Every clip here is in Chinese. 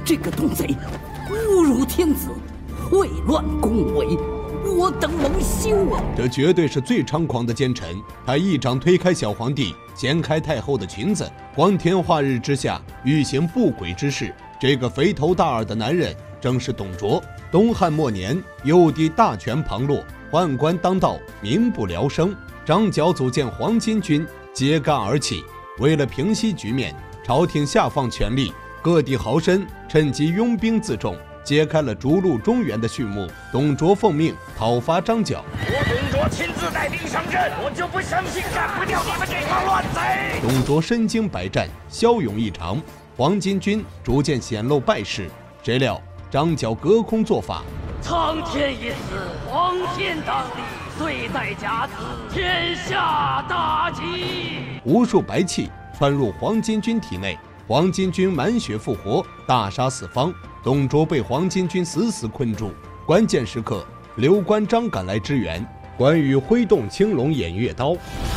这个东贼侮辱天子，秽乱宫闱，我等蒙羞啊！ 这绝对是最猖狂的奸臣。他一掌推开小皇帝，掀开太后的裙子，光天化日之下欲行不轨之事。这个肥头大耳的男人正是董卓。东汉末年，幼帝大权旁落，宦官当道，民不聊生。张角组建黄巾军，揭竿而起。为了平息局面，朝廷下放权力，各地豪绅趁机拥兵自重，揭开了逐鹿中原的序幕。董卓奉命讨伐张角， 我董卓亲自带兵上阵，我就不相信干不掉你们这帮乱贼！ 董卓身经百战，骁勇异常，黄巾军逐渐显露败势。谁料张角隔空做法， 苍天已死，黄天当立，岁在甲子，天下大吉。 无数白气窜入黄巾军体内，黄巾军满血复活，大杀四方。董卓被黄巾军死死困住。关键时刻，刘关张赶来支援，关羽挥动青龙偃月刀。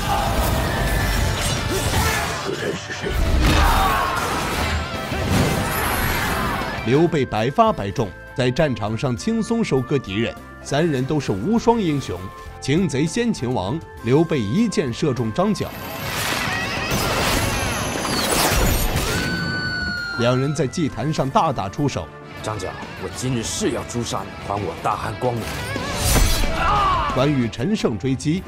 此人是谁？ 刘备百发百中，在战场上轻松收割敌人，三人都是无双英雄。擒贼先擒王，刘备一箭射中张角。两人在祭坛上大打出手。 张角，我今日是要诛杀你，还我大汉光荣！ 关羽乘胜追击，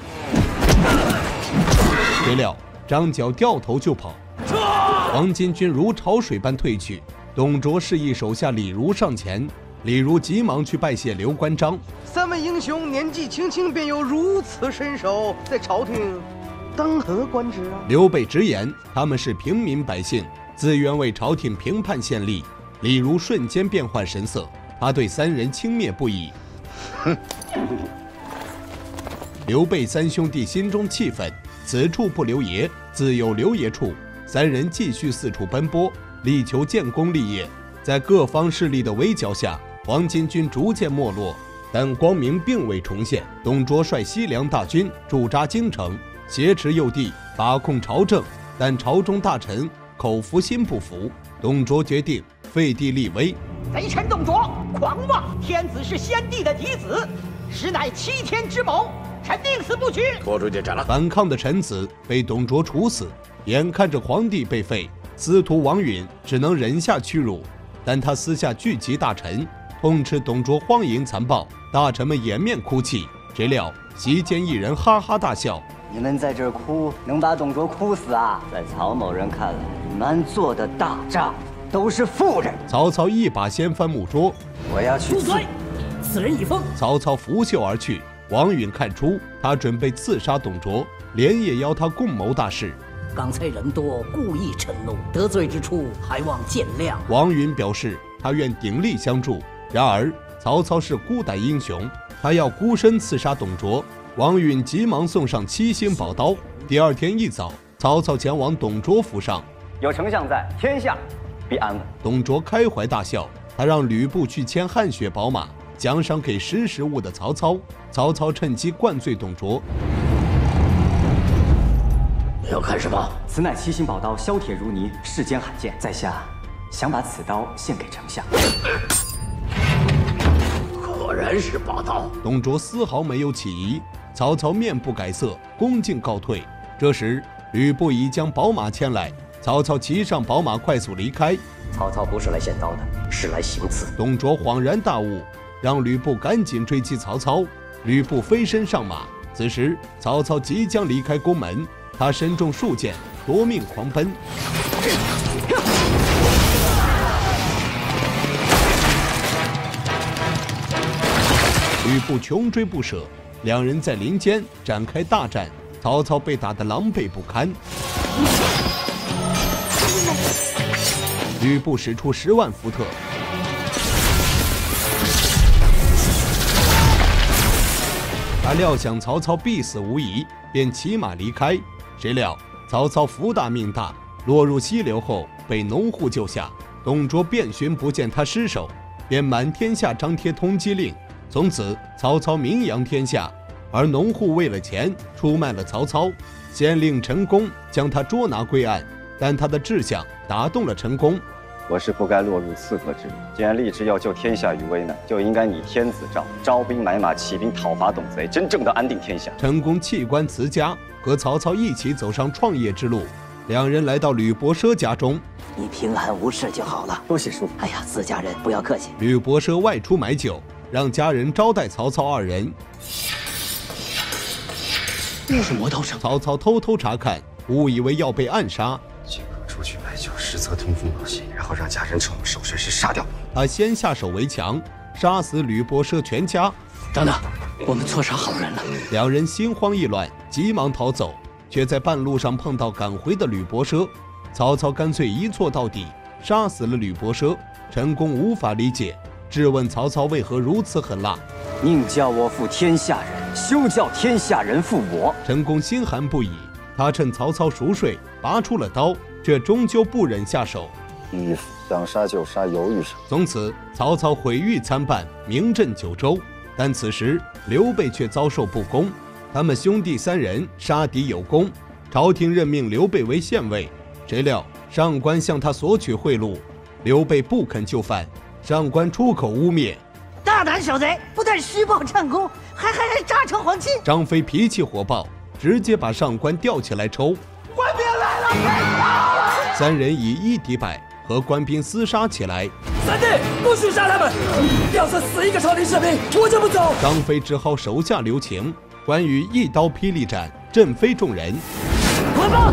谁料张角掉头就跑，黄巾军如潮水般退去。董卓示意手下李儒上前，李儒急忙去拜谢刘关张。 三位英雄年纪轻轻便有如此身手，在朝廷当何官职啊？ 刘备直言他们是平民百姓，自愿为朝廷平叛献力。李儒瞬间变换神色，他对三人轻蔑不已。刘备三兄弟心中气愤，此处不留爷，自有留爷处。三人继续四处奔波，力求建功立业。在各方势力的围剿下，黄巾军逐渐没落，但光明并未重现。董卓率西凉大军驻扎京城，挟持幼帝，把控朝政，但朝中大臣口服心不服。董卓决定废帝立威。 贼臣董卓狂妄，天子是先帝的嫡子，实乃欺天之谋，臣宁死不屈。 拖出去斩了！ 反抗的臣子被董卓处死。眼看着皇帝被废，司徒王允只能忍下屈辱，但他私下聚集大臣，痛斥董卓荒淫残暴。大臣们掩面哭泣，谁料席间一人哈哈大笑：“ 你们在这儿哭，能把董卓哭死啊？在曹某人看来，你们做的大仗都是妇人。” 曹操一把掀翻木桌：“ 我要去！” 住嘴！此人已封。 曹操拂袖而去。王允看出他准备刺杀董卓，连夜邀他共谋大事。 刚才人多，故意嗔怒，得罪之处还望见谅。 王允表示他愿鼎力相助，然而曹操是孤胆英雄，他要孤身刺杀董卓。王允急忙送上7星宝刀。第二天一早，曹操前往董卓府上， 有丞相在，天下必安稳。 董卓开怀大笑，他让吕布去牵汗血宝马，奖赏给识时务的曹操。曹操趁机灌醉董卓。 你要看什么？ 此乃7星宝刀，削铁如泥，世间罕见。在下想把此刀献给丞相。 果然是宝刀。 董卓丝毫没有起疑。曹操面不改色，恭敬告退。这时吕布已将宝马牵来，曹操骑上宝马快速离开。 曹操不是来献刀的，是来行刺。 董卓恍然大悟，让吕布赶紧追击曹操。吕布飞身上马，此时曹操即将离开宫门，他身中数箭，夺命狂奔。吕布穷追不舍，两人在林间展开大战，曹操被打得狼狈不堪。吕布使出10万伏特，他料想曹操必死无疑，便骑马离开。谁料曹操福大命大，落入溪流后被农户救下。董卓遍寻不见他尸首，便满天下张贴通缉令。从此曹操名扬天下，而农户为了钱出卖了曹操。先令陈宫将他捉拿归案，但他的志向打动了陈宫。 我是不该落入刺客之路。既然立志要救天下于危难，就应该拟天子诏，招兵买马，起兵讨伐董贼，真正的安定天下。 陈宫弃官辞家，和曹操一起走上创业之路。两人来到吕伯奢家中， 你平安无事就好了。 多谢叔父。 哎呀，自家人不要客气。 吕伯奢外出买酒，让家人招待曹操二人。 那是磨刀声。 曹操偷偷查看，误以为要被暗杀。 尽可出去买酒，实则通风报信，然后让家人趁我守岁时杀掉你。 他先下手为强，杀死吕伯奢全家。 等等，我们错杀好人了。 两人心慌意乱，急忙逃走，却在半路上碰到赶回的吕伯奢。曹操干脆一错到底，杀死了吕伯奢。陈宫无法理解，质问曹操为何如此狠辣。 宁叫我负天下人，休叫天下人负我。 陈宫心寒不已，他趁曹操熟睡，拔出了刀，却终究不忍下手。 迂腐，想杀就杀，犹豫什么？ 从此，曹操毁誉参半，名震九州。但此时刘备却遭受不公，他们兄弟三人杀敌有功，朝廷任命刘备为县尉。谁料上官向他索取贿赂，刘备不肯就范，上官出口污蔑。 大胆小贼，不但虚报战功，还诈称皇亲。 张飞脾气火爆，直接把上官吊起来抽。 官兵来了！ 三人以1敌100，和官兵厮杀起来。 三弟，不许杀他们！要是死一个朝廷士兵，我就不走。 张飞只好手下留情，关羽一刀霹雳斩，震飞众人。 滚吧！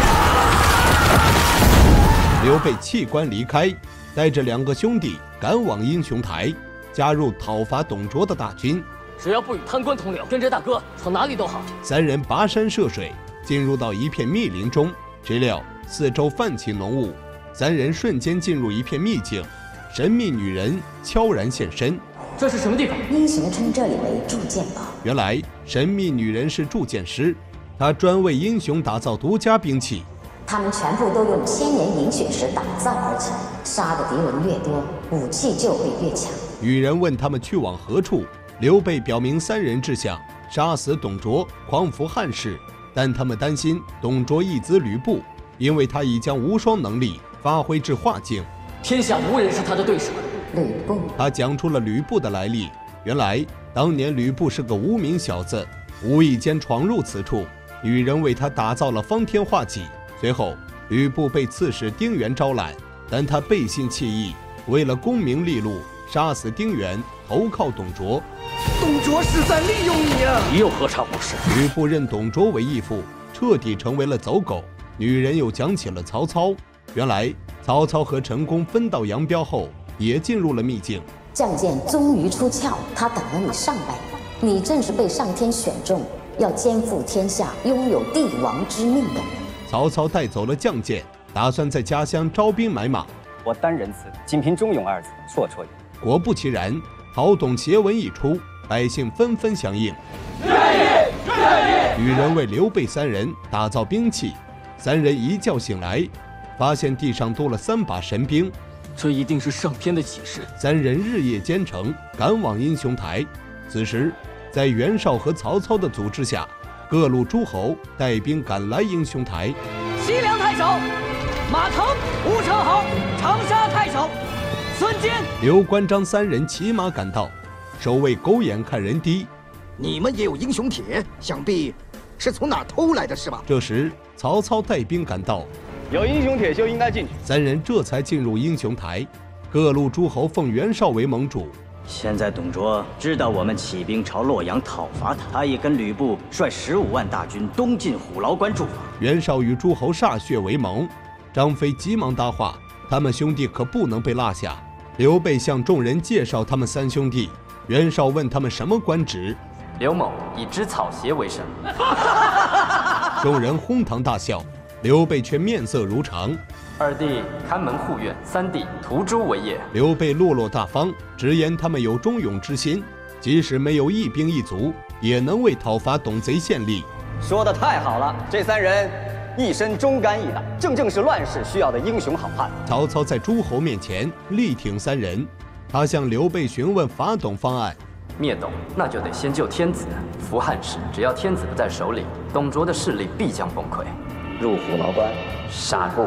刘备弃官离开，带着2个兄弟赶往英雄台，加入讨伐董卓的大军。 只要不与贪官同流，跟着大哥从哪里都好。 三人跋山涉水，进入到一片密林中，谁料四周泛起浓雾，三人瞬间进入一片秘境，神秘女人悄然现身。 这是什么地方？ 英雄称这里为铸剑堡。 原来神秘女人是铸剑师，她专为英雄打造独家兵器。 他们全部都用千年银血石打造而成，杀的敌人越多，武器就会越强。 女人问他们去往何处，刘备表明3人志向：杀死董卓，匡扶汉室。但他们担心董卓义子吕布，因为他已将无双能力发挥至化境， 天下无人是他的对手。 吕布， 他讲出了吕布的来历。原来当年吕布是个无名小子，无意间闯入此处，女人为他打造了方天画戟。随后吕布被刺史丁原招揽，但他背信弃义，为了功名利禄，杀死丁原，投靠董卓。 董卓是在利用你啊！ 你又何尝不是？ 吕布认董卓为义父，彻底成为了走狗。女人又讲起了曹操。原来曹操和陈宫分道扬镳后，也进入了秘境。 将剑终于出鞘，他等了你上百年，你正是被上天选中，要肩负天下、拥有帝王之命的人。 曹操带走了将剑，打算在家乡招兵买马。 我单仁慈，仅凭忠勇2字，绰绰有余。 果不其然，讨董檄文一出，百姓纷纷响应。女人为刘备3人打造兵器，3人一觉醒来，发现地上多了3把神兵。 这一定是上天的启示。 3人日夜兼程，赶往英雄台。此时，在袁绍和曹操的组织下，各路诸侯带兵赶来英雄台。 西凉太守马腾、吴成豪、长沙太守孙坚、 刘关张3人骑马赶到，守卫狗眼看人低。 你们也有英雄帖，想必是从哪偷来的是吧？ 这时，曹操带兵赶到， 有英雄帖就应该进去。 3人这才进入英雄台。各路诸侯奉袁绍为盟主。 现在董卓知道我们起兵朝洛阳讨伐他，他已跟吕布率15万大军东进虎牢关驻防。 袁绍与诸侯歃血为盟，张飞急忙搭话，他们兄弟可不能被落下。刘备向众人介绍他们3兄弟，袁绍问他们什么官职， 刘某以织草鞋为生。 众人哄堂大笑，刘备却面色如常。 2弟看门护院，3弟屠猪为业。 刘备落落大方，直言他们有忠勇之心，即使没有一兵一卒，也能为讨伐董贼献力。 说得太好了，这3人一身忠肝义胆，正是乱世需要的英雄好汉。 曹操在诸侯面前力挺3人，他向刘备询问伐董方案。 灭董，那就得先救天子，扶汉室。只要天子不在手里，董卓的势力必将崩溃。 入虎牢关， 杀不。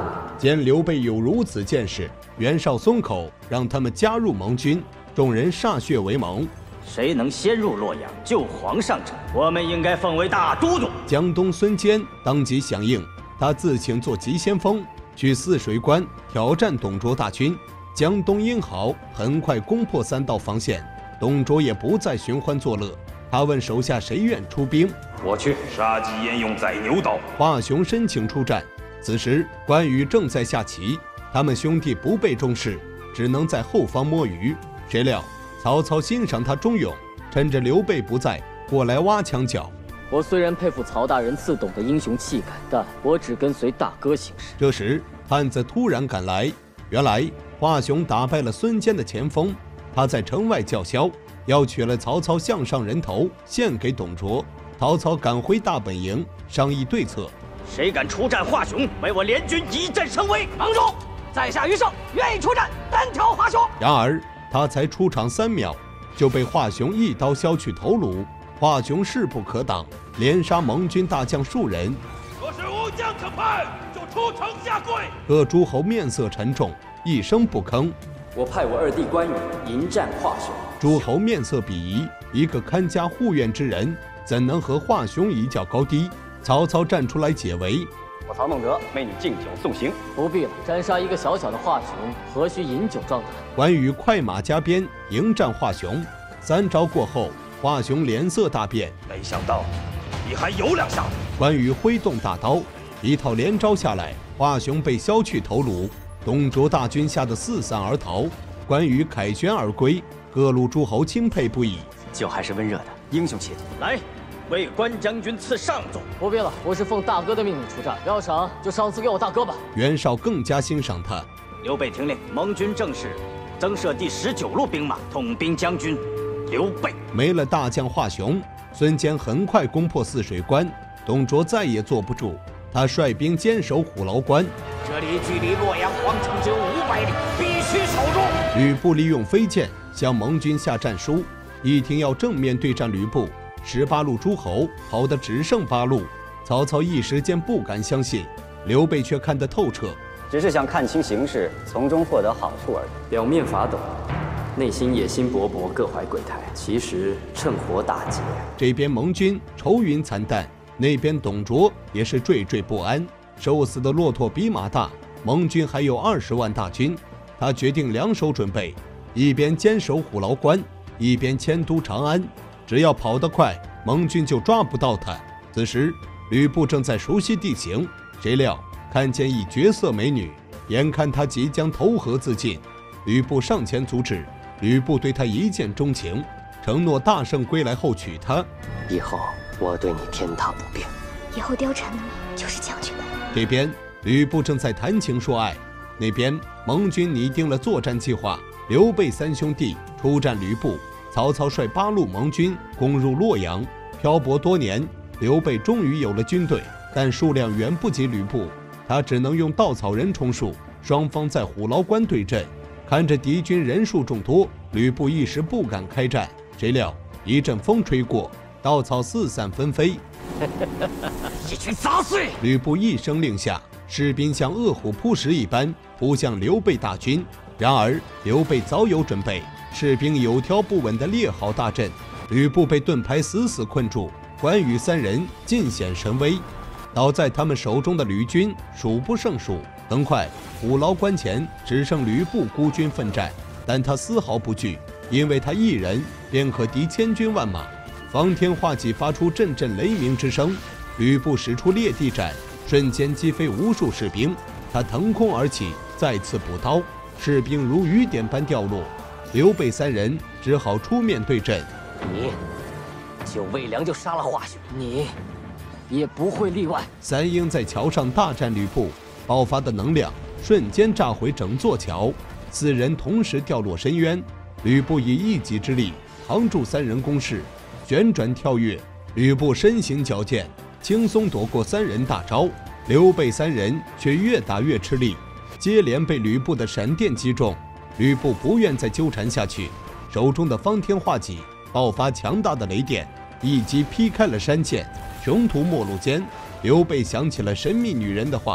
见刘备有如此见识，袁绍松口，让他们加入盟军，众人歃血为盟。 谁能先入洛阳救皇上者，我们应该封为大都督。 江东孙坚当即响应，他自请做急先锋，去泗水关挑战董卓大军。江东英豪很快攻破3道防线，董卓也不再寻欢作乐。他问手下谁愿出兵， 我去。杀鸡焉用宰牛刀。 华雄申请出战。此时关羽正在下棋，他们兄弟不被重视，只能在后方摸鱼。谁料曹操欣赏他忠勇，趁着刘备不在，过来挖墙脚。 我虽然佩服曹大人自懂的英雄气概，但我只跟随大哥行事。 这时汉子突然赶来，原来华雄打败了孙坚的前锋，他在城外叫嚣，要取了曹操项上人头献给董卓。曹操赶回大本营商议对策。 谁敢出战华雄，为我联军一战声威。 盟主，在下余胜愿意出战，单挑华雄。 然而他才出场3秒，就被华雄一刀削去头颅。华雄势不可挡，连杀盟军大将数人。 若是无将可派，就出城下跪。 各诸侯面色沉重，一声不吭。 我派我二弟关羽迎战华雄。 诸侯面色鄙夷，一个看家护院之人，怎能和华雄一较高低？曹操站出来解围。 我曹孟德为你敬酒送行。 不必了，斩杀一个小小的华雄，何须饮酒壮胆？ 关羽快马加鞭迎战华雄，3招过后，华雄脸色大变。 没想到你还有两下。 关羽挥动大刀，一套连招下来，华雄被削去头颅。董卓大军吓得四散而逃，关羽凯旋而归，各路诸侯钦佩不已。 酒还是温热的，英雄气度。来，为关将军赐上座。 不必了，我是奉大哥的命令出战，要赏就赏赐给我大哥吧。 袁绍更加欣赏他。 刘备听令，盟军正式增设第19路兵马，统兵将军刘备。 没了大将华雄，孙坚很快攻破泗水关，董卓再也坐不住，他率兵坚守虎牢关。 这里距离洛阳皇城只有500里，必须守住。 吕布利用飞剑向盟军下战书，一听要正面对战吕布，18路诸侯跑得只剩8路。曹操一时间不敢相信，刘备却看得透彻， 只是想看清形势，从中获得好处而已。 表面法斗，内心野心勃勃，各怀鬼胎，其实趁火打劫。 这边盟军愁云惨淡，那边董卓也是惴惴不安。瘦死的骆驼比马大，盟军还有20万大军，他决定两手准备，一边坚守虎牢关，一边迁都长安。只要跑得快，盟军就抓不到他。此时吕布正在熟悉地形，谁料看见一绝色美女，眼看他即将投河自尽，吕布上前阻止。吕布对他一见钟情，承诺大胜归来后娶她。 以后我对你天塌不变。 以后貂蝉的你就是将军的。 这边吕布正在谈情说爱，那边盟军拟定了作战计划。刘备3兄弟出战吕布，曹操率8路盟军攻入洛阳。漂泊多年，刘备终于有了军队，但数量远不及吕布，他只能用稻草人充数。双方在虎牢关对阵，看着敌军人数众多，吕布一时不敢开战。谁料一阵风吹过，稻草四散纷飞。 一群杂碎！ 吕布一声令下，士兵像饿虎扑食一般扑向刘备大军。然而刘备早有准备，士兵有条不紊地列好大阵，吕布被盾牌死死困住。关羽3人尽显神威，倒在他们手中的吕军数不胜数。很快虎牢关前只剩吕布孤军奋战，但他丝毫不惧，因为他一人便可敌千军万马。方天画戟发出阵阵雷鸣之声，吕布使出裂地斩，瞬间击飞无数士兵。他腾空而起，再次补刀，士兵如雨点般掉落。刘备3人只好出面对阵。 你就魏良就杀了华雄，你也不会例外。 3英在桥上大战吕布，爆发的能量瞬间炸毁整座桥，4人同时掉落深渊。吕布以一己之力扛住3人攻势，旋转跳跃，吕布身形矫健，轻松躲过3人大招。刘备3人却越打越吃力，接连被吕布的闪电击中。吕布不愿再纠缠下去，手中的方天画戟爆发强大的雷电，一击劈开了山线。穷途末路间，刘备想起了神秘女人的话，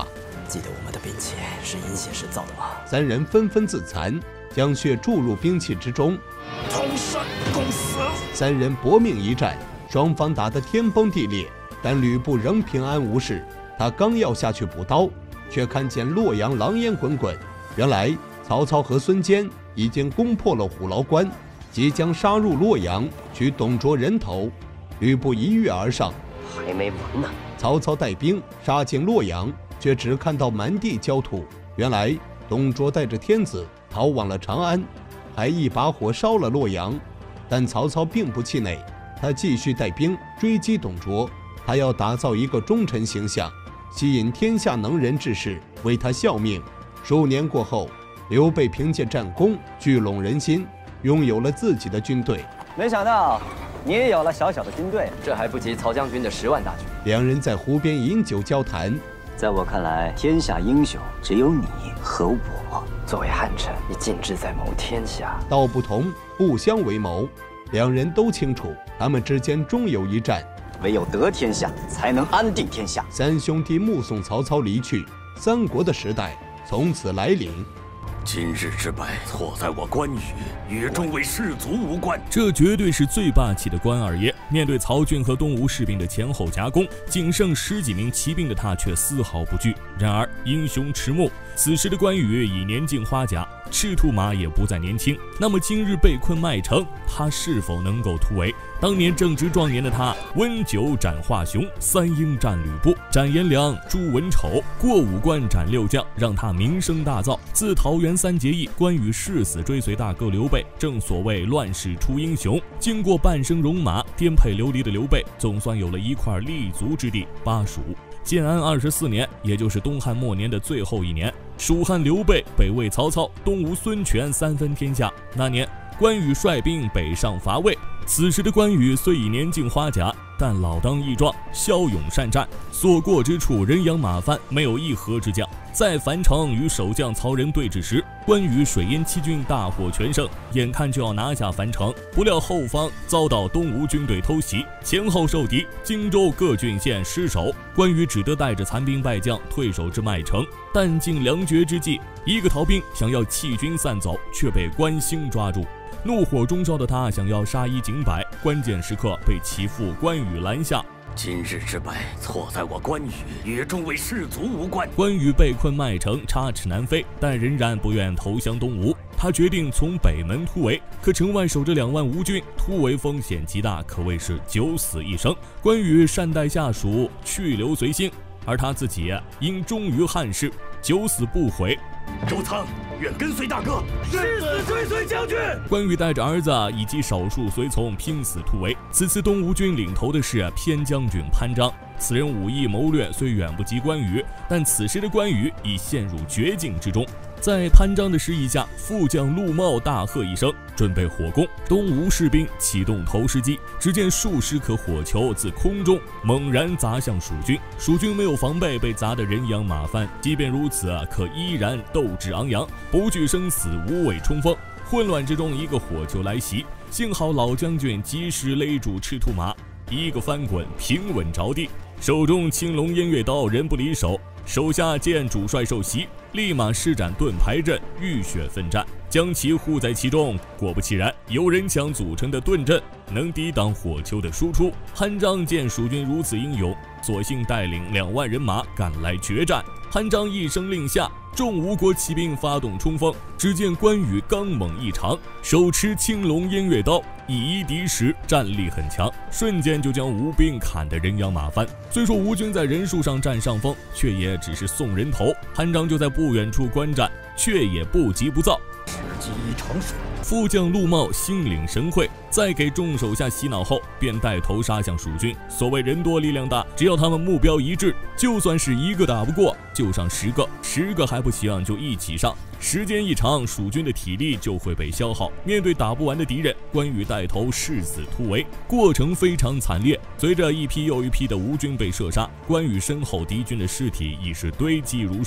记得我们的兵器是阴血石造的吗？ 三人纷纷自残，将血注入兵器之中。 同生共死。 三人搏命一战，双方打得天崩地裂，但吕布仍平安无事。他刚要下去补刀，却看见洛阳狼烟滚滚。原来曹操和孙坚已经攻破了虎牢关，即将杀入洛阳取董卓人头。吕布一跃而上， 还没完呢。 曹操带兵杀进洛阳，却只看到满地焦土。原来董卓带着天子逃往了长安，还一把火烧了洛阳。但曹操并不气馁，他继续带兵追击董卓。他要打造一个忠臣形象，吸引天下能人志士为他效命。数年过后，刘备凭借战功聚拢人心，拥有了自己的军队。 没想到你也有了小小的军队， 这还不及曹将军的10万大军。 两人在湖边饮酒交谈。 在我看来，天下英雄只有你和我。 作为汉臣，你尽志在谋天下， 道不同，不相为谋。两人都清楚，他们之间终有一战。 唯有得天下，才能安定天下。 三兄弟目送曹操离去，三国的时代从此来临。 今日之败，错在我关羽，与众位士卒无关。 这绝对是最霸气的关二爷。面对曹军和东吴士兵的前后夹攻，仅剩10几名骑兵的他却丝毫不惧。然而英雄迟暮，此时的关羽已年近花甲，赤兔马也不再年轻。那么今日被困麦城，他是否能够突围？当年正值壮年的他，温酒斩华雄，3英战吕布，斩颜良、诛文丑，过5关斩6将，让他名声大噪。自桃园3结义，关羽誓死追随大哥刘备，正所谓乱世出英雄。经过半生戎马，颠沛流离的刘备，总算有了一块立足之地——巴蜀。建安24年，也就是东汉末年的最后一年，蜀汉刘备北魏曹操，东吴孙权3分天下。那年，关羽率兵北上伐魏。此时的关羽虽已年近花甲，但老当益壮，骁勇善战，所过之处人仰马翻，没有一合之将。在樊城与守将曹仁对峙时，关羽水淹七军，大获全胜，眼看就要拿下樊城，不料后方遭到东吴军队偷袭，前后受敌，荆州各郡县失守，关羽只得带着残兵败将退守至麦城。弹尽粮绝之际，一个逃兵想要弃军散走，却被关兴抓住。怒火中烧的他想要杀一儆百，关键时刻被其父关羽拦下。 今日之败，错在我关羽，与众位士卒无关。 关羽被困麦城，插翅难飞，但仍然不愿投降东吴。他决定从北门突围，可城外守着2万吴军，突围风险极大，可谓是九死一生。关羽善待下属，去留随心，而他自己因忠于汉室，九死不悔。 周仓愿跟随大哥，誓死追随将军。 关羽带着儿子以及少数随从拼死突围。此次东吴军领头的是偏将军潘璋，此人武艺谋略虽远不及关羽，但此时的关羽已陷入绝境之中。在潘璋的示意下，副将陆茂大喝一声，准备火攻。东吴士兵启动投石机，只见数十颗火球自空中猛然砸向蜀军，蜀军没有防备，被砸得人仰马翻。即便如此，可依然斗志昂扬，不惧生死，无畏冲锋。混乱之中，一个火球来袭，幸好老将军及时勒住赤兔马，一个翻滚平稳着地，手中青龙偃月刀人不离手。手下见主帅受袭，立马施展盾牌阵，浴血奋战，将其护在其中。果不其然，有人墙组成的盾阵能抵挡火球的输出。潘璋见蜀军如此英勇，索性带领2万人马赶来决战。潘璋一声令下，众吴国骑兵发动冲锋。只见关羽刚猛异常，手持青龙偃月刀，以一敌十，战力很强，瞬间就将吴兵砍得人仰马翻。虽说吴军在人数上占上风，却也只是送人头。潘璋就在不远处观战，却也不急不躁。 时机成熟， 副将陆茂心领神会，在给众手下洗脑后，便带头杀向蜀军。所谓人多力量大，只要他们目标一致，就算是一个打不过，就上10个，10个还不行就一起上。时间一长，蜀军的体力就会被消耗。面对打不完的敌人，关羽带头誓死突围，过程非常惨烈。随着一批又一批的吴军被射杀，关羽身后敌军的尸体已是堆积如山。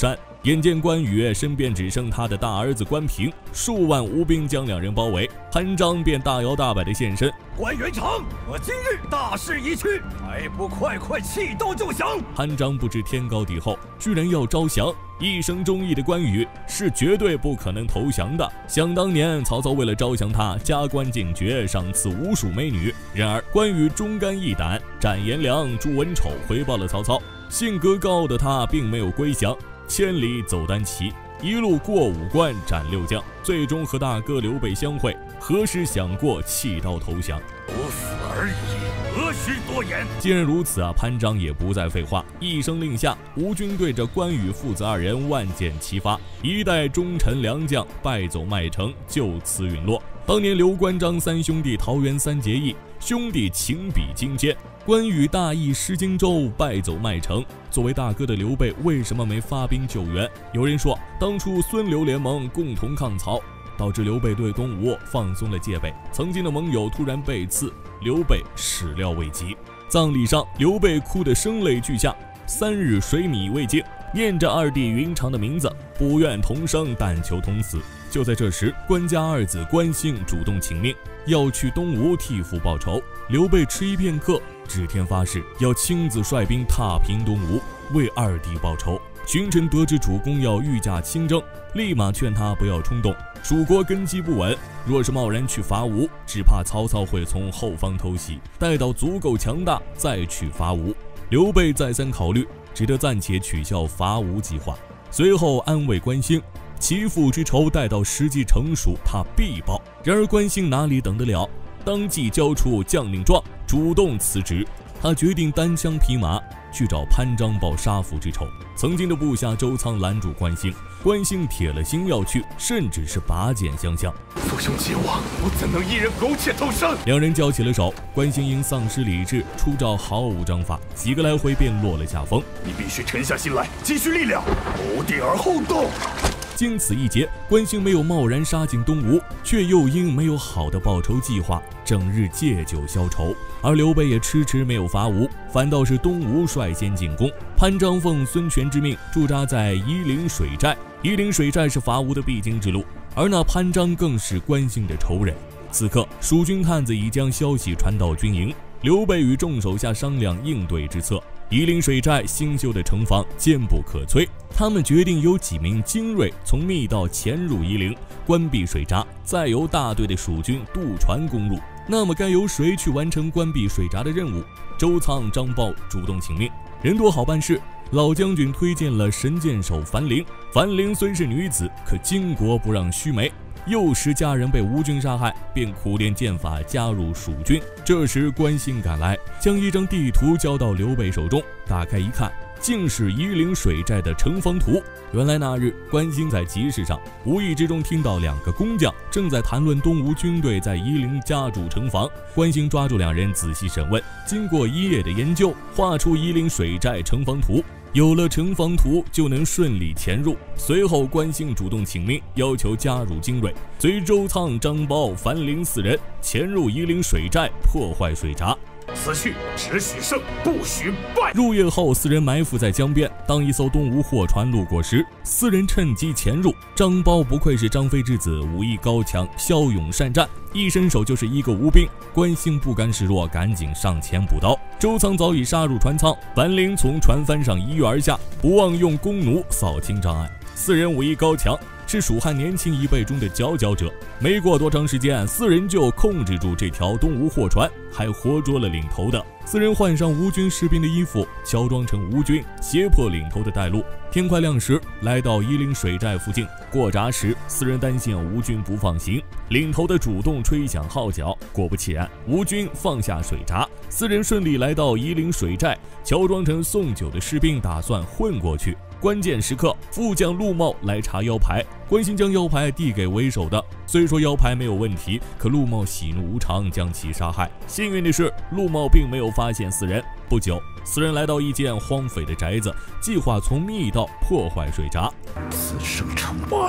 眼见关羽身边只剩他的大儿子关平，数万吴兵将两人包围，潘璋便大摇大摆地现身。 关元长，我今日大势已去，还不快快弃刀就降！ 潘璋不知天高地厚，居然要招降。一生忠义的关羽是绝对不可能投降的。想当年，曹操为了招降他，加官进爵，赏赐无数美女。然而关羽忠肝义胆，斩颜良、诛文丑，回报了曹操。性格高傲的他并没有归降，千里走单骑，一路过5关斩6将，最终和大哥刘备相会。何时想过弃刀投降？ 不死而已，何须多言？ 既然如此潘璋也不再废话，一声令下，吴军对着关羽父子2人万箭齐发，一代忠臣良将败走麦城，就此陨落。当年刘关张3兄弟桃园3结义，兄弟情比金坚。关羽大意失荆州，败走麦城。作为大哥的刘备为什么没发兵救援？有人说，当初孙刘联盟共同抗曹，导致刘备对东吴放松了戒备，曾经的盟友突然被刺，刘备始料未及。葬礼上，刘备哭得声泪俱下，3日水米未进，念着2弟云长的名字，不愿同生，但求同死。就在这时，关家2子关兴主动请命，要去东吴替父报仇。刘备迟疑片刻，指天发誓要亲自率兵踏平东吴，为2弟报仇。群臣得知主公要御驾亲征，立马劝他不要冲动，蜀国根基不稳，若是贸然去伐吴，只怕曹操会从后方偷袭，待到足够强大再去伐吴。刘备再三考虑，只得暂且取消伐吴计划，随后安慰关兴，其父之仇待到时机成熟，他必报。然而关兴哪里等得了，当即交出将领状，主动辞职。他决定单枪匹马去找潘璋报杀父之仇。曾经的部下周仓拦住关兴，关兴铁了心要去，甚至是拔剑相向。 父兄皆亡，我怎能一人苟且偷生？ 两人交起了手，关兴因丧失理智，出招毫无章法，几个来回便落了下风。 你必须沉下心来，积蓄力量，谋定而后动。 经此一劫，关兴没有贸然杀进东吴，却又因没有好的报仇计划，整日借酒消愁。而刘备也迟迟没有伐吴，反倒是东吴率先进攻。潘璋奉孙权之命驻扎在夷陵水寨，夷陵水寨是伐吴的必经之路，而那潘璋更是关兴的仇人。此刻，蜀军探子已将消息传到军营，刘备与众手下商量应对之策。夷陵水寨新修的城防坚不可摧，他们决定有几名精锐从密道潜入夷陵，关闭水闸，再由大队的蜀军渡船攻入。那么该由谁去完成关闭水闸的任务？周仓、张苞主动请命，人多好办事。老将军推荐了神箭手樊玲。樊玲虽是女子，可巾帼不让须眉。幼时家人被吴军杀害，便苦练剑法加入蜀军。这时关兴赶来，将一张地图交到刘备手中，打开一看，竟是夷陵水寨的城防图。原来那日关兴在集市上无意之中听到2个工匠正在谈论东吴军队在夷陵加筑城防，关兴抓住2人仔细审问，经过1夜的研究，画出夷陵水寨城防图。有了城防图，就能顺利潜入。随后关兴主动请命，要求加入精锐，随周仓、张苞、樊玲4人潜入夷陵水寨，破坏水闸。 此去只许胜，不许败。 入夜后，4人埋伏在江边，当一艘东吴货船路过时，4人趁机潜入。张苞不愧是张飞之子，武艺高强，骁勇善战，一伸手就是一个吴兵。关兴不甘示弱，赶紧上前补刀。周仓早已杀入船舱，樊玲从船帆上一跃而下，不忘用弓弩扫清障碍。4人武艺高强，是蜀汉年轻一辈中的佼佼者。没过多长时间，4人就控制住这条东吴货船，还活捉了领头的。4人换上吴军士兵的衣服，乔装成吴军，胁迫领头的带路。天快亮时，来到夷陵水寨附近，过闸时，4人担心吴军不放行，领头的主动吹响号角。果不其然，吴军放下水闸，4人顺利来到夷陵水寨，乔装成送酒的士兵，打算混过去。关键时刻，副将陆茂来查腰牌，关兴将腰牌递给为首的。虽说腰牌没有问题，可陆茂喜怒无常，将其杀害。幸运的是，陆茂并没有发现4人。不久，4人来到一间荒废的宅子，计划从密道破坏水闸。 此生成败，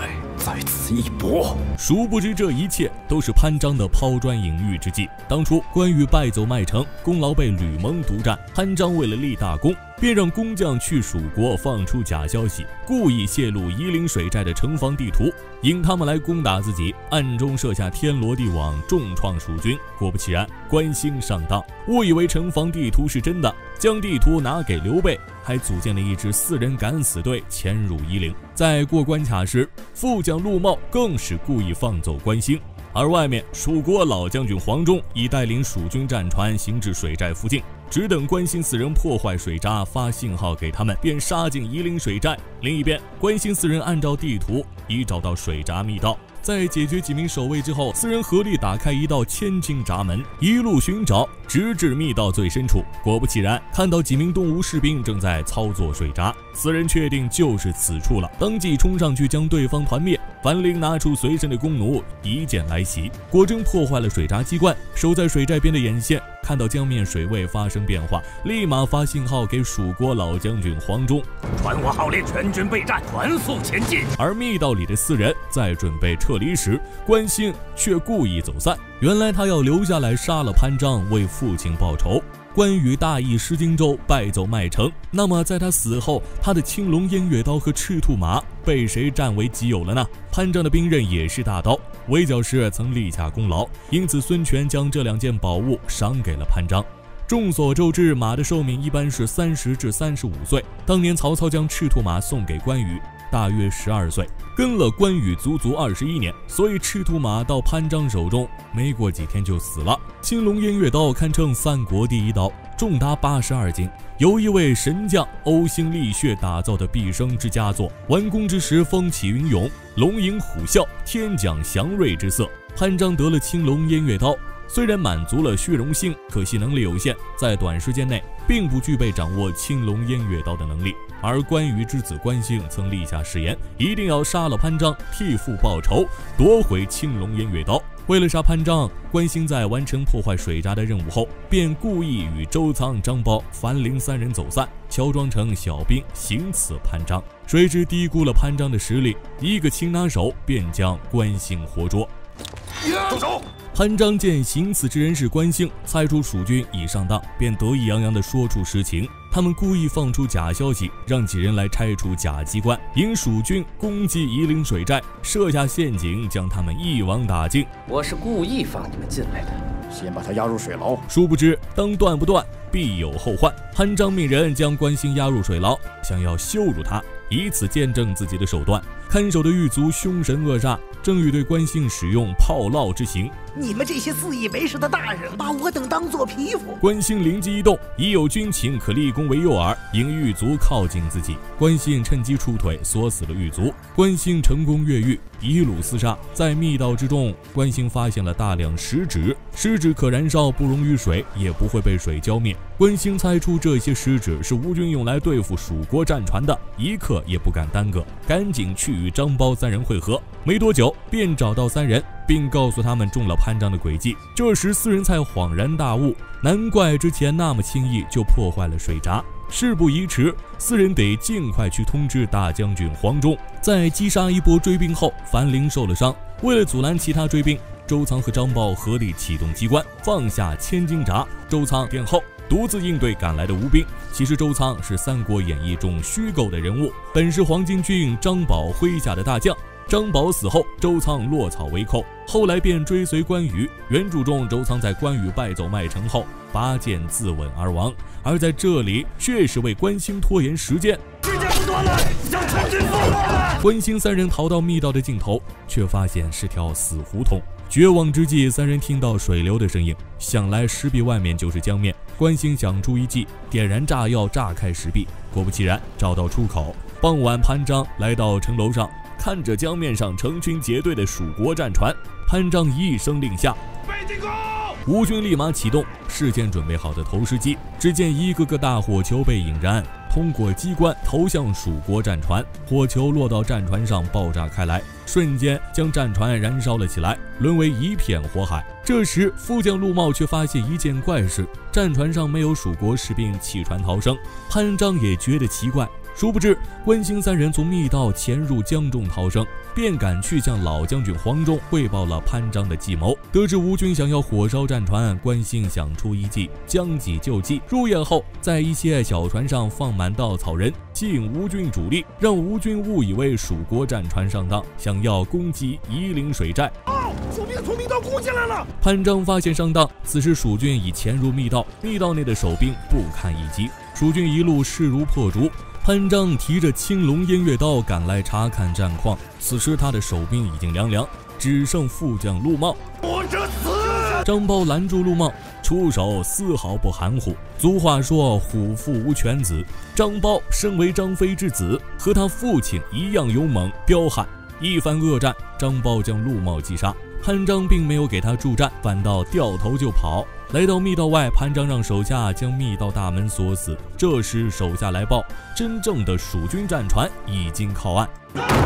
在此一搏。 殊不知这一切都是潘璋的抛砖引玉之计。当初关羽败走麦城，功劳被吕蒙独占，潘璋为了立大功，便让工匠去蜀国放出假消息，故意泄露夷陵水寨的城防地图，引他们来攻打自己，暗中设下天罗地网，重创蜀军。果不其然，关兴上当，误以为城防地图是真的，将地图拿给刘备，还组建了一支4人敢死队潜入夷陵。在过关卡时，副将陆茂更是故意放走关兴，而外面蜀国老将军黄忠已带领蜀军战船行至水寨附近，只等关兴4人破坏水闸，发信号给他们，便杀进夷陵水寨。另一边，关兴4人按照地图已找到水闸密道，在解决几名守卫之后，4人合力打开一道千斤闸门，一路寻找，直至密道最深处。果不其然，看到几名东吴士兵正在操作水闸，4人确定就是此处了，当即冲上去将对方团灭。樊陵拿出随身的弓弩，一箭来袭，果真破坏了水闸机关。守在水寨边的眼线看到江面水位发生变化，立马发信号给蜀国老将军黄忠， 传我号令，全军备战，团速前进。 而密道里的4人在准备撤离时，关兴却故意走散，原来他要留下来杀了潘璋，为父亲报仇。关羽大意失荆州，败走麦城，那么在他死后，他的青龙偃月刀和赤兔马被谁占为己有了呢？潘璋的兵刃也是大刀，围剿时曾立下功劳，因此孙权将这2件宝物赏给了潘璋。众所周知，马的寿命一般是30至35岁，当年曹操将赤兔马送给关羽，大约12岁，跟了关羽足足21年，所以赤兔马到潘璋手中没过几天就死了。青龙偃月刀堪称3国第一刀，重达82斤，由一位神将呕心沥血打造的毕生之佳作，完工之时风起云涌，龙吟虎啸，天降祥瑞之色。潘璋得了青龙偃月刀，虽然满足了虚荣心，可惜能力有限，在短时间内并不具备掌握青龙偃月刀的能力。而关羽之子关兴曾立下誓言，一定要杀了潘璋，替父报仇，夺回青龙偃月刀。为了杀潘璋，关兴在完成破坏水闸的任务后，便故意与周仓、张苞、樊陵3人走散，乔装成小兵行刺潘璋。谁知低估了潘璋的实力，一个擒拿手便将关兴活捉。 动手！ 潘璋见行刺之人是关兴，猜出蜀军已上当，便得意洋洋地说出实情。他们故意放出假消息，让几人来拆除假机关，引蜀军攻击夷陵水寨，设下陷阱，将他们一网打尽。 我是故意放你们进来的，先把他押入水牢。 殊不知，当断不断，必有后患。潘璋命人将关兴押入水牢，想要羞辱他，以此见证自己的手段。看守的狱卒凶神恶煞，正欲对关兴使用炮烙之刑。 你们这些自以为是的大人，把我等当作匹夫。 关兴灵机一动，已有军情可立功为诱饵，引狱卒靠近自己。关兴趁机出腿，锁死了狱卒。关兴成功越狱，一路厮杀。在密道之中，关兴发现了大量石纸，石纸可燃烧，不溶于水，也不会被水浇灭。关兴猜出这些石纸是吴军用来对付蜀国战船的，一刻也不敢耽搁，赶紧去与张苞3人会合。没多久，便找到3人，并告诉他们中了潘璋的诡计。这时4人才恍然大悟，难怪之前那么轻易就破坏了水闸。事不宜迟，4人得尽快去通知大将军黄忠。在击杀一波追兵后，樊陵受了伤，为了阻拦其他追兵，周仓和张苞合力启动机关，放下千斤闸。周仓殿后，独自应对赶来的吴兵。其实周仓是《三国演义》中虚构的人物，本是黄巾军张宝麾下的大将。张宝死后，周仓落草为寇，后来便追随关羽。原著中，周仓在关羽败走麦城后拔剑自刎而亡，而在这里却是为关兴拖延时间。 时间不多了，向曹军复来！ 关兴3人逃到密道的尽头，却发现是条死胡同。绝望之际，3人听到水流的声音，想来石壁外面就是江面。关兴想出一计，点燃炸药炸开石壁，果不其然，找到出口。傍晚，潘璋来到城楼上，看着江面上成群结队的蜀国战船，潘璋一声令下， 备进攻！ 吴军立马启动事先准备好的投石机，只见一个个大火球被引燃，通过机关投向蜀国战船，火球落到战船上爆炸开来，瞬间将战船燃烧了起来，沦为一片火海。这时副将陆茂却发现一件怪事，战船上没有蜀国士兵弃船逃生。潘璋也觉得奇怪，殊不知关兴3人从密道潜入江中逃生， 便赶去向老将军黄忠汇报了潘璋的计谋。得知吴军想要火烧战船，关兴想出一计，将计就计。入夜后，在一些小船上放满稻草人，吸引吴军主力，让吴军误以为蜀国战船上当，想要攻击夷陵水寨。 蜀兵从密道攻进来了！ 潘璋发现上当，此时蜀军已潜入密道，密道内的守兵不堪一击，蜀军一路势如破竹。潘璋提着青龙偃月刀赶来查看战况，此时他的守兵已经凉凉，只剩副将陆茂。 我者死！ 张苞拦住陆茂，出手丝毫不含糊。俗话说虎父无犬子，张苞身为张飞之子，和他父亲一样勇猛彪悍。一番恶战，张苞将陆茂击杀。潘璋并没有给他助战，反倒掉头就跑。来到密道外，潘璋让手下将密道大门锁死。这时手下来报，真正的蜀军战船已经靠岸。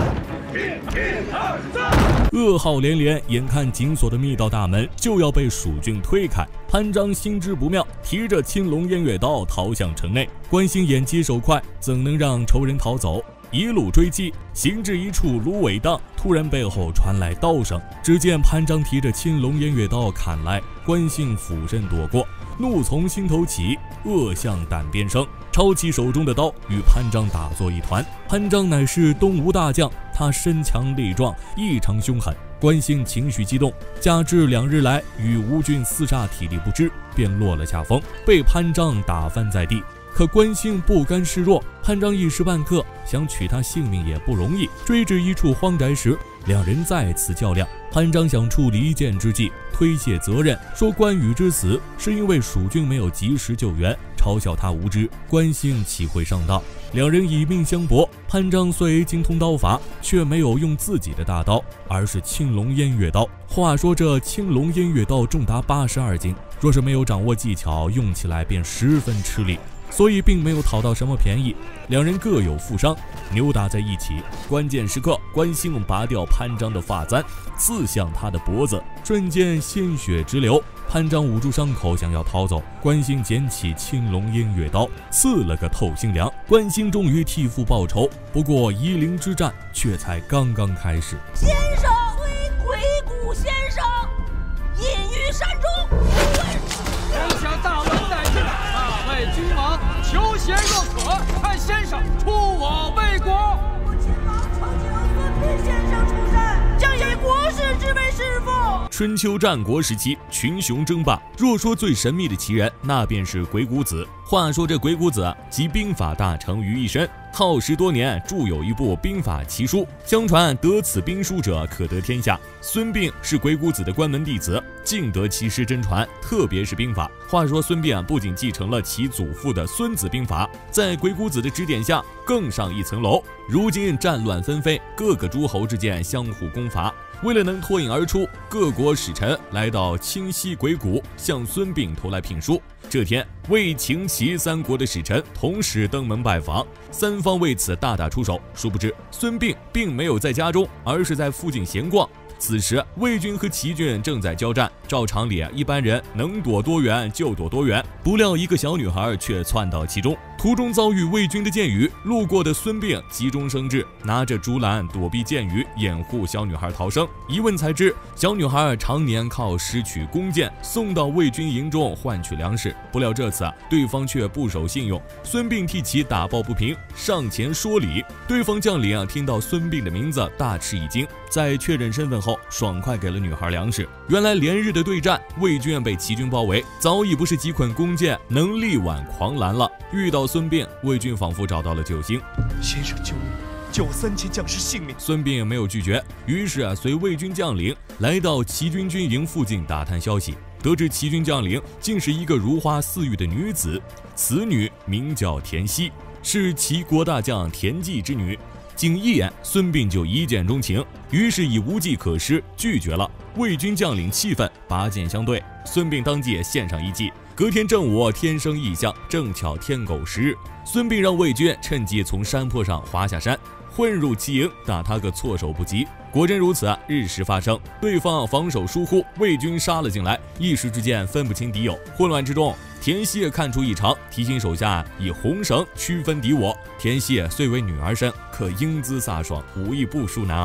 噩耗连连，眼看紧锁的密道大门就要被蜀军推开，潘璋心知不妙，提着青龙偃月刀逃向城内。关兴眼疾手快，怎能让仇人逃走？一路追击，行至一处芦苇荡，突然背后传来刀声。只见潘璋提着青龙偃月刀砍来，关兴俯身躲过，怒从心头起，恶向胆边生，抄起手中的刀与潘璋打作一团。潘璋乃是东吴大将，他身强力壮，异常凶狠。关兴情绪激动，加之2日来与吴军厮杀体力不支，便落了下风，被潘璋打翻在地。可关兴不甘示弱，潘璋一时半刻想取他性命也不容易。追至一处荒宅时，两人再次较量。潘璋想出离间之计，推卸责任，说关羽之死是因为蜀军没有及时救援，嘲笑他无知。关兴岂会上当？两人以命相搏。潘璋虽精通刀法，却没有用自己的大刀，而是青龙偃月刀。话说这青龙偃月刀重达82斤，若是没有掌握技巧，用起来便十分吃力。所以并没有讨到什么便宜，两人各有负伤，扭打在一起。关键时刻，关兴拔掉潘璋的发簪，刺向他的脖子，瞬间鲜血直流。潘璋捂住伤口，想要逃走，关兴捡起青龙偃月刀，刺了个透心凉。关兴终于替父报仇，不过夷陵之战却才刚刚开始。 先生，鬼谷先生隐于山中。 臣下大问在至，大魏君王求贤若渴，盼先生出我魏国。 秦王朝请孙膑先生出山，将以国士之位侍奉。 春秋战国时期，群雄争霸。若说最神秘的奇人，那便是鬼谷子。话说这鬼谷子集兵法大成于一身，耗时多年，著有一部兵法奇书。相传得此兵书者，可得天下。孙膑是鬼谷子的关门弟子，尽得其师真传，特别是兵法。话说孙膑不仅继承了其祖父的孙子兵法，在鬼谷子的指点下，更上一层楼。如今战乱纷飞，各个诸侯之间相互攻伐。为了能脱颖而出，各国使臣来到清溪鬼谷，向孙膑投来聘书。这天，魏、秦、齐3国的使臣同时登门拜访，三方为此大打出手。殊不知，孙膑并没有在家中，而是在附近闲逛。此时，魏军和齐军正在交战。照常理，一般人能躲多远就躲多远，不料一个小女孩却窜到其中。途中遭遇魏军的箭雨，路过的孙膑急中生智，拿着竹篮躲避箭雨，掩护小女孩逃生。一问才知，小女孩常年靠拾取弓箭送到魏军营中换取粮食。不料这次对方却不守信用，孙膑替其打抱不平，上前说理。对方将领听到孙膑的名字大吃一惊，在确认身份后，爽快给了女孩粮食。原来连日的对战，魏军被齐军包围，早已不是几捆弓箭能力挽狂澜了。遇到孙膑，魏军仿佛找到了救星。 先生救我，救我3000将士性命。 孙膑没有拒绝，于是随魏军将领来到齐军军营附近打探消息，得知齐军将领竟是一个如花似玉的女子，此女名叫田曦，是齐国大将田忌之女。仅一眼，孙膑就一见钟情，于是以无计可施拒绝了。魏军将领气愤，拔剑相对，孙膑当即献上一计。隔天正午，天生异象，正巧天狗10日，孙膑让魏军趁机从山坡上滑下山，混入其营，打他个措手不及。果真如此，日食发生，对方防守疏忽，魏军杀了进来，一时之间分不清敌友。混乱之中，田曦看出异常，提醒手下以红绳区分敌我。田曦虽为女儿身，可英姿飒爽，武艺不输男儿。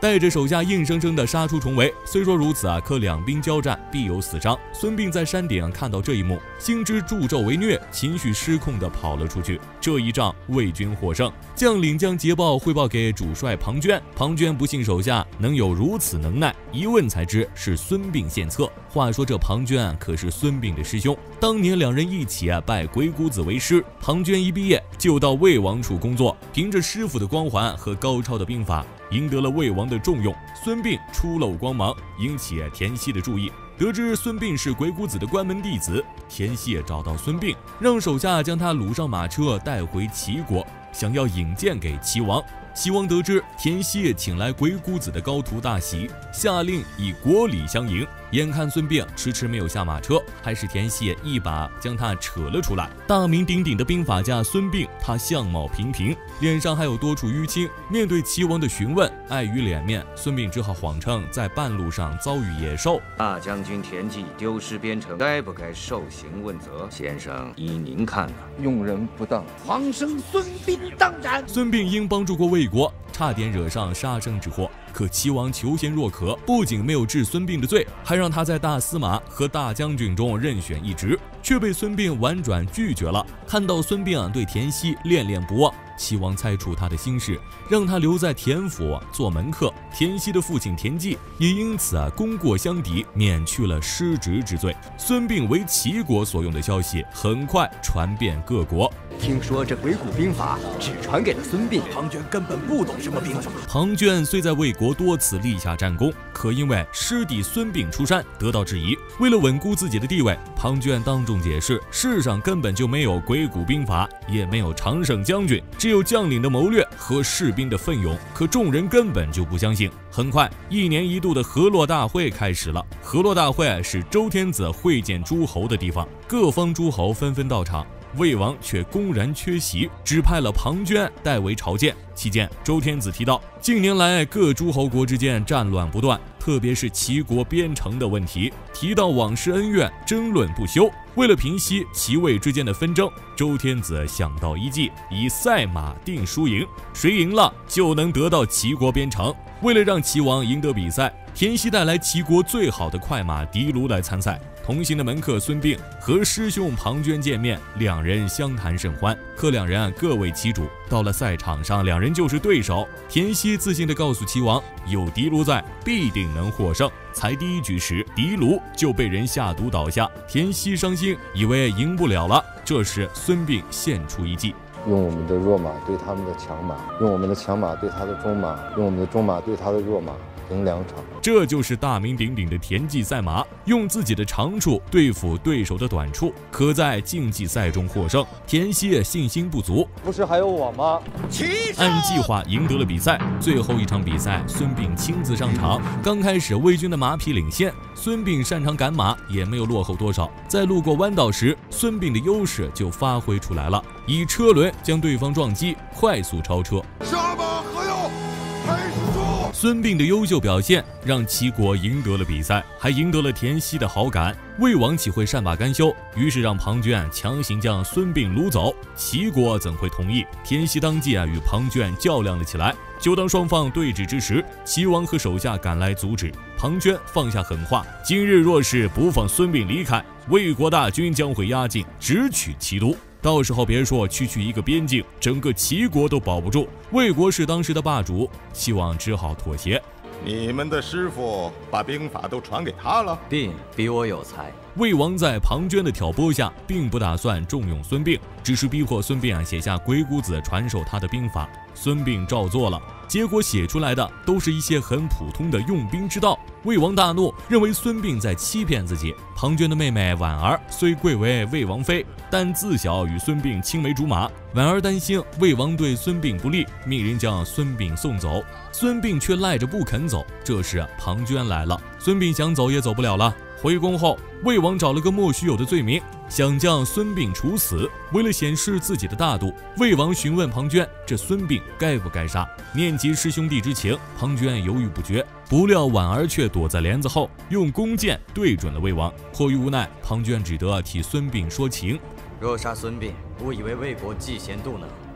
带着手下硬生生的杀出重围。虽说如此可两兵交战必有死伤。孙膑在山顶看到这一幕，心知助纣为虐，情绪失控的跑了出去。这一仗魏军获胜，将领将捷报汇报给主帅庞涓。庞涓不信手下能有如此能耐，一问才知是孙膑献策。话说这庞涓可是孙膑的师兄，当年两人一起拜鬼谷子为师。庞涓一毕业就到魏王处工作，凭着师傅的光环和高超的兵法，赢得了魏王的重用。孙膑初露光芒，引起田西的注意。得知孙膑是鬼谷子的关门弟子，田西找到孙膑，让手下将他掳上马车带回齐国，想要引荐给齐王。齐王得知田西请来鬼谷子的高徒大喜，下令以国礼相迎。眼看孙膑迟迟没有下马车，还是田西一把将他扯了出来。大名鼎鼎的兵法家孙膑，他相貌平平，脸上还有多处淤青。面对齐王的询问，碍于脸面，孙膑只好谎称在半路上遭遇野兽。 大将军田忌丢失边城，该不该受刑问责？先生，依您看呢？ 用人不当， 皇生孙膑当斩。 孙膑因帮助过魏国，差点惹上杀身之祸。可齐王求贤若渴，不仅没有治孙膑的罪，还让他在大司马和大将军中任选一职，却被孙膑婉转拒绝了。看到孙膑对田西恋恋不忘，齐王猜出他的心事，让他留在田府做门客。田西的父亲田忌也因此功过相抵，免去了失职之罪。孙膑为齐国所用的消息很快传遍各国。 听说这鬼谷兵法只传给了孙膑，庞涓根本不懂什么兵法。 庞涓虽在魏国多次立下战功，可因为师弟孙膑出山得到质疑。为了稳固自己的地位，庞涓当众解释，世上根本就没有鬼谷兵法，也没有常胜将军，只有将领的谋略和士兵的奋勇。可众人根本就不相信。很快，1年1度的河洛大会开始了。河洛大会是周天子会见诸侯的地方，各方诸侯纷纷到场。魏王却公然缺席，只派了庞涓代为朝见。期间，周天子提到，近年来各诸侯国之间战乱不断，特别是齐国边城的问题，提到往事恩怨，争论不休。为了平息齐魏之间的纷争，周天子想到一计，以赛马定输赢，谁赢了就能得到齐国边城。为了让齐王赢得比赛，田西带来齐国最好的快马的卢来参赛。同行的门客孙膑和师兄庞涓见面，两人相谈甚欢。可两人各为其主，到了赛场上，两人就是对手。田西自信地告诉齐王，有的卢在，必定能获胜。才第一局时，的卢就被人下毒倒下。田西伤心，以为赢不了了。这时孙膑献出一计， 用我们的弱马对他们的强马，用我们的强马对他的中马，用我们的中马对他的弱马，赢2场。 这就是大名鼎鼎的田忌赛马，用自己的长处对付对手的短处，可在竞技赛中获胜。田西信心不足， 不是还有我吗？ 按计划赢得了比赛。最后一场比赛，孙膑亲自上场。刚开始魏军的马匹领先，孙膑擅长赶马，也没有落后多少。在路过弯道时，孙膑的优势就发挥出来了，以车轮将对方撞击，快速超车。 下马何用？开始说。 孙膑的优秀表现让齐国赢得了比赛，还赢得了田西的好感。魏王岂会善罢甘休？于是让庞涓强行将孙膑掳走。齐国怎会同意？田西当即与庞涓较量了起来。就当双方对峙之时，齐王和手下赶来阻止。庞涓放下狠话：今日若是不放孙膑离开，魏国大军将会压境，直取齐都。到时候别说区区一个边境，整个齐国都保不住。魏国是当时的霸主，齐王只好妥协。 你们的师傅把兵法都传给他了？ 膑比我有才。 魏王在庞涓的挑拨下，并不打算重用孙膑，只是逼迫孙膑写下鬼谷子传授他的兵法。孙膑照做了，结果写出来的都是一些很普通的用兵之道。魏王大怒，认为孙膑在欺骗自己。庞涓的妹妹婉儿虽贵为魏王妃，但自小与孙膑青梅竹马。婉儿担心魏王对孙膑不利，命人将孙膑送走。孙膑却赖着不肯走。这时庞涓来了，孙膑想走也走不了了。回宫后，魏王找了个莫须有的罪名，想将孙膑处死。为了显示自己的大度，魏王询问庞涓，这孙膑该不该杀？念及师兄弟之情，庞涓犹豫不决。不料婉儿却躲在帘子后，用弓箭对准了魏王。迫于无奈，庞涓只得替孙膑说情： 若杀孙膑，误以为魏国嫉贤妒能，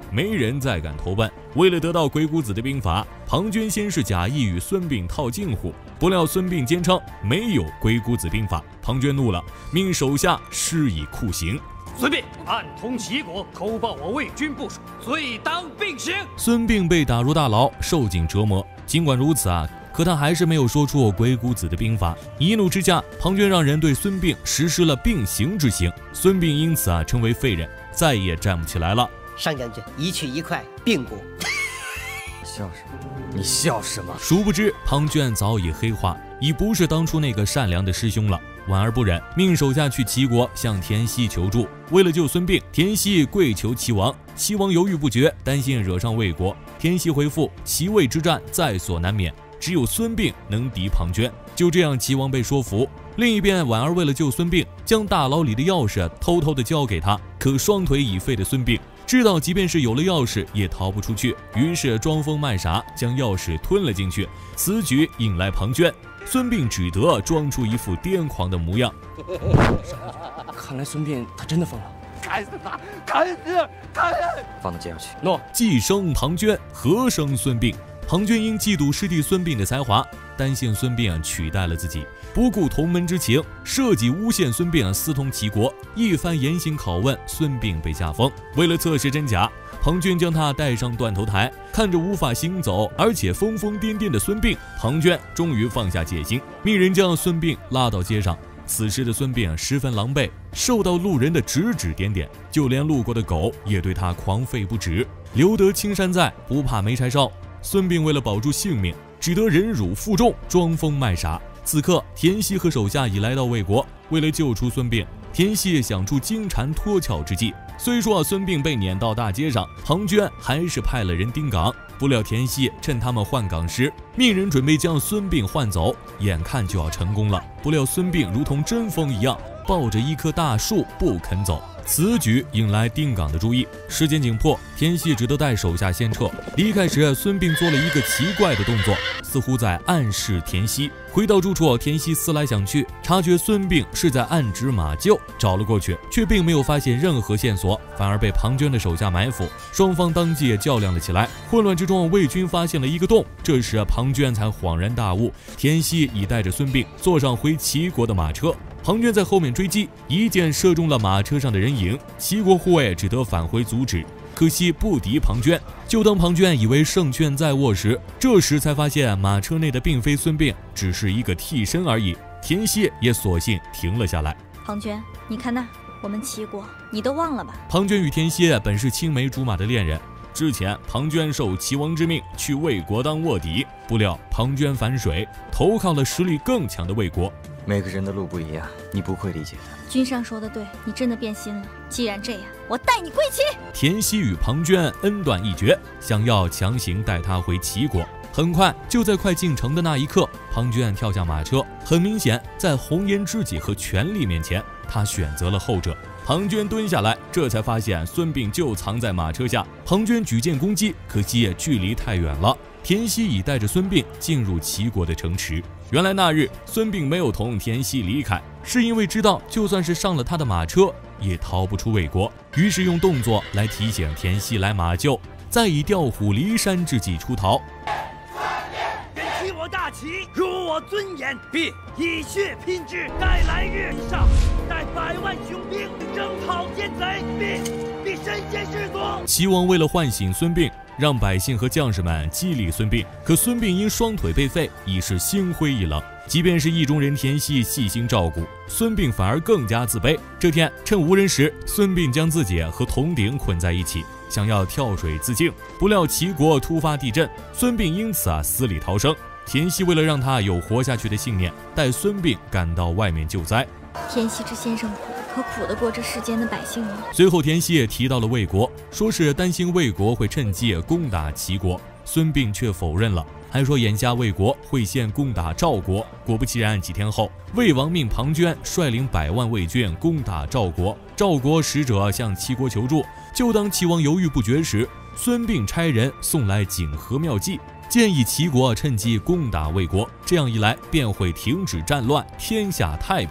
没人再敢投奔。为了得到鬼谷子的兵法，庞涓先是假意与孙膑套近乎，不料孙膑坚称没有鬼谷子兵法。庞涓怒了，命手下施以酷刑。 孙膑暗通齐国，偷报我魏军部署，罪当并刑。 孙膑被打入大牢，受尽折磨。尽管如此可他还是没有说出鬼谷子的兵法。一怒之下，庞涓让人对孙膑实施了并刑之刑。孙膑因此成为废人，再也站不起来了。 上将军，一去一块，并过。 笑什么？你笑什么？ 殊不知庞涓早已黑化，已不是当初那个善良的师兄了。婉儿不忍，命手下去齐国向田西求助。为了救孙膑，田西跪求齐王，齐王犹豫不决，担心惹上魏国。田西回复：齐魏之战在所难免，只有孙膑能敌庞涓。就这样，齐王被说服。另一边，婉儿为了救孙膑，将大牢里的钥匙偷偷地交给他。可双腿已废的孙膑知道，即便是有了钥匙也逃不出去，于是装疯卖傻，将钥匙吞了进去。此举引来庞涓，孙膑只得装出一副癫狂的模样。 看来孙膑他真的疯了。 砍死他！砍死！砍死！ 放他接上去。 诺。既生庞涓，何生孙膑？庞涓因嫉妒师弟孙膑的才华，担心孙膑取代了自己，不顾同门之情，设计诬陷孙膑私通齐国。一番严刑拷问，孙膑被下封。为了测试真假，庞涓将他带上断头台，看着无法行走而且疯疯癫癫的孙膑，庞涓终于放下戒心，命人将孙膑拉到街上。此时的孙膑十分狼狈，受到路人的指指点点，就连路过的狗也对他狂吠不止。留得青山在，不怕没柴烧。孙膑为了保住性命，只得忍辱负重，装疯卖傻。此刻，田西和手下已来到魏国，为了救出孙膑，田西想出金蝉脱壳之计。虽说孙膑被撵到大街上，庞涓还是派了人盯岗。不料田西趁他们换岗时，命人准备将孙膑换走，眼看就要成功了。不料孙膑如同针锋一样，抱着一棵大树不肯走。此举引来定岗的注意，时间紧迫，田西只得带手下先撤。离开时，孙膑做了一个奇怪的动作，似乎在暗示田西。回到住处，田西思来想去，察觉孙膑是在暗指马厩，找了过去，却并没有发现任何线索，反而被庞涓的手下埋伏。双方当即也较量了起来。混乱之中，魏军发现了一个洞，这时庞涓才恍然大悟，田西已带着孙膑坐上回齐国的马车。庞涓在后面追击，一箭射中了马车上的人影，齐国护卫只得返回阻止，可惜不敌庞涓。就当庞涓以为胜券在握时，这时才发现马车内的并非孙膑，只是一个替身而已。田西也索性停了下来。 庞涓，你看那，我们齐国，你都忘了吧？ 庞涓与田西本是青梅竹马的恋人，之前庞涓受齐王之命去魏国当卧底，不料庞涓反水，投靠了实力更强的魏国。 每个人的路不一样，你不会理解的。 君上说的对，你真的变心了。既然这样，我带你归齐。 田西与庞涓恩断义绝，想要强行带他回齐国。很快，就在快进城的那一刻，庞涓跳下马车。很明显，在红颜知己和权力面前，他选择了后者。庞涓蹲下来，这才发现孙膑就藏在马车下。庞涓举剑攻击，可惜距离太远了。田西已带着孙膑进入齐国的城池。原来那日孙膑没有同田西离开，是因为知道就算是上了他的马车，也逃不出魏国。于是用动作来提醒田西来马厩，再以调虎离山之计出逃。 人欺我大齐，辱我尊严，必以血拼之。待来日上，带100万雄兵征讨奸贼，必身先士卒。 齐王为了唤醒孙膑，让百姓和将士们激励孙膑，可孙膑因双腿被废，已是心灰意冷。即便是意中人田西细心照顾，孙膑反而更加自卑。这天趁无人时，孙膑将自己和铜鼎捆在一起，想要跳水自尽。不料齐国突发地震，孙膑因此死里逃生。田西为了让他有活下去的信念，带孙膑赶到外面救灾。 田西之先生苦，可苦得过这世间的百姓吗？ 随后田西也提到了魏国，说是担心魏国会趁机攻打齐国。孙膑却否认了，还说眼下魏国会先攻打赵国。果不其然，几天后，魏王命庞涓率领100万魏军攻打赵国。赵国使者向齐国求助，就当齐王犹豫不决时，孙膑差人送来锦盒妙计，建议齐国趁机攻打魏国，这样一来便会停止战乱，天下太平。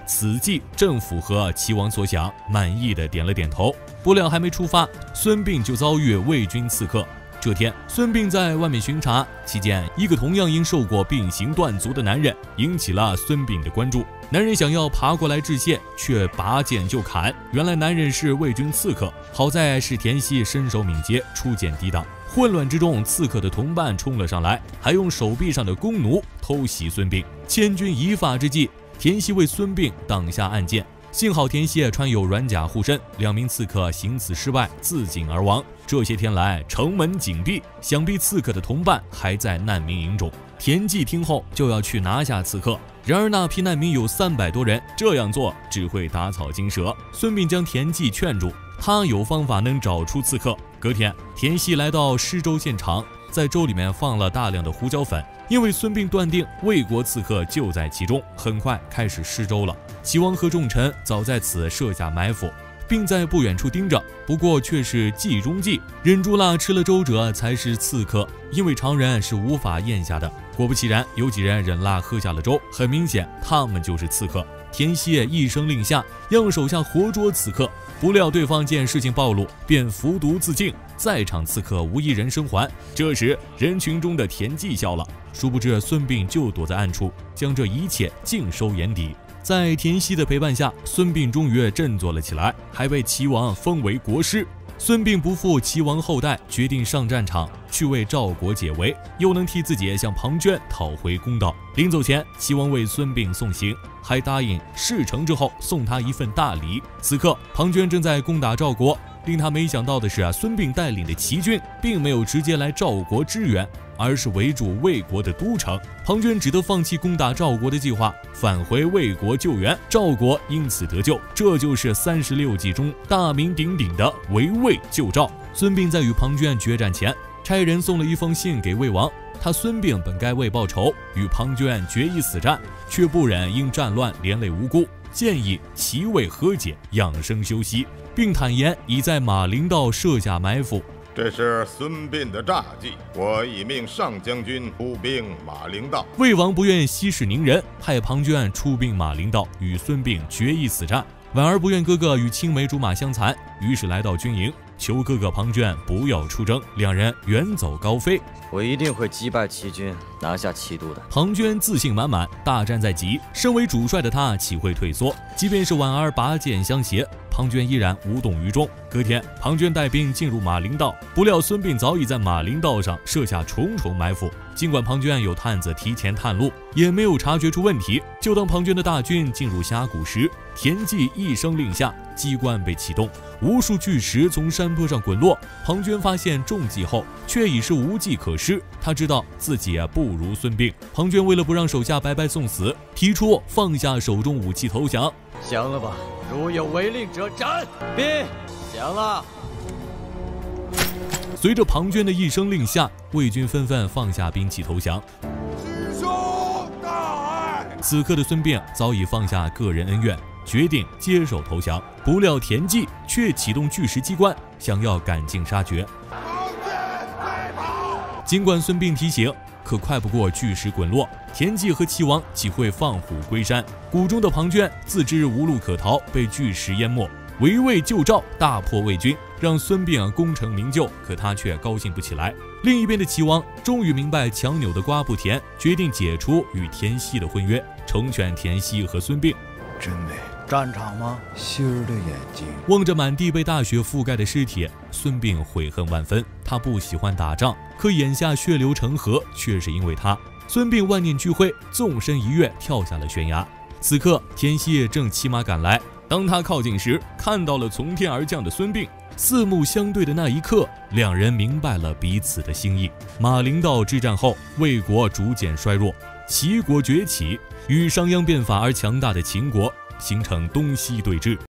此计正符合齐王所想，满意的点了点头。不料还没出发，孙膑就遭遇魏军刺客。这天，孙膑在外面巡查期间，一个同样因受过膑刑断足的男人引起了孙膑的关注。男人想要爬过来致谢，却拔剑就砍。原来男人是魏军刺客，好在是田曦身手敏捷，出剑抵挡。混乱之中，刺客的同伴冲了上来，还用手臂上的弓弩偷袭孙膑。千钧一发之际，田曦为孙膑挡下暗箭。幸好田曦穿有软甲护身，2名刺客行刺失败，自尽而亡。这些天来，城门紧闭，想必刺客的同伴还在难民营中。田忌听后就要去拿下刺客，然而那批难民有300多人，这样做只会打草惊蛇。孙膑将田忌劝住，他有方法能找出刺客。隔天，田曦来到施粥现场，在粥里面放了大量的胡椒粉，因为孙膑断定魏国刺客就在其中，很快开始施粥了。齐王和重臣早在此设下埋伏，并在不远处盯着，不过却是计中计，忍住了吃了粥者才是刺客，因为常人是无法咽下的。果不其然，有几人忍辣喝下了粥，很明显他们就是刺客。田曦一声令下，让手下活捉刺客，不料对方见事情暴露，便服毒自尽，在场刺客无一人生还。这时人群中的田忌笑了，殊不知孙膑就躲在暗处，将这一切尽收眼底。在田曦的陪伴下，孙膑终于振作了起来，还被齐王封为国师。孙膑不负齐王后代，决定上战场去为赵国解围，又能替自己向庞涓讨回公道。临走前，齐王为孙膑送行，还答应事成之后送他一份大礼。此刻庞涓正在攻打赵国，令他没想到的是，孙膑带领的齐军并没有直接来赵国支援，而是围住魏国的都城。庞涓只得放弃攻打赵国的计划，返回魏国救援，赵国因此得救。这就是36计中大名鼎鼎的围魏救赵。孙膑在与庞涓决战前，差人送了一封信给魏王，他孙膑本该为报仇与庞涓决一死战，却不忍因战乱连累无辜，建议齐魏和解，养生休息，并坦言已在马陵道设下埋伏。 这是孙膑的诈计，我已命上将军出兵马陵道。 魏王不愿息事宁人，派庞涓出兵马陵道，与孙膑决一死战。婉儿不愿哥哥与青梅竹马相残，于是来到军营，求哥哥庞涓不要出征。两人远走高飞。 我一定会击败齐军，拿下齐都的。 庞涓自信满满，大战在即，身为主帅的他岂会退缩？即便是婉儿拔剑相胁，庞涓依然无动于衷。隔天，庞涓带兵进入马陵道，不料孙膑早已在马陵道上设下重重埋伏。尽管庞涓有探子提前探路，也没有察觉出问题。就当庞涓的大军进入峡谷时，田忌一声令下，机关被启动，无数巨石从山坡上滚落。庞涓发现中计后，却已是无计可施。他知道自己不如孙膑。庞涓为了不让手下白白送死，提出放下手中武器投降。 降了吧，如有违令者斩。别降了。 随着庞涓的一声令下，魏军纷纷放下兵器投降。 师兄大爱。 此刻的孙膑早已放下个人恩怨，决定接受投降。不料田忌却启动巨石机关，想要赶尽杀绝。尽管孙膑提醒，可快不过巨石滚落。田忌和齐王岂会放虎归山？谷中的庞涓自知无路可逃，被巨石淹没。围魏救赵，大破魏军，让孙膑功成名就，可他却高兴不起来。另一边的齐王终于明白强扭的瓜不甜，决定解除与田曦的婚约，成全田曦和孙膑。 真美。战场吗？心儿的眼睛。 望着满地被大雪覆盖的尸体，孙膑悔恨万分。他不喜欢打仗，可眼下血流成河，却是因为他。孙膑万念俱灰，纵身一跃，跳下了悬崖。此刻，田曦正骑马赶来。当他靠近时，看到了从天而降的孙膑。四目相对的那一刻，两人明白了彼此的心意。马陵道之战后，魏国逐渐衰弱，齐国崛起，与商鞅变法而强大的秦国形成东西对峙。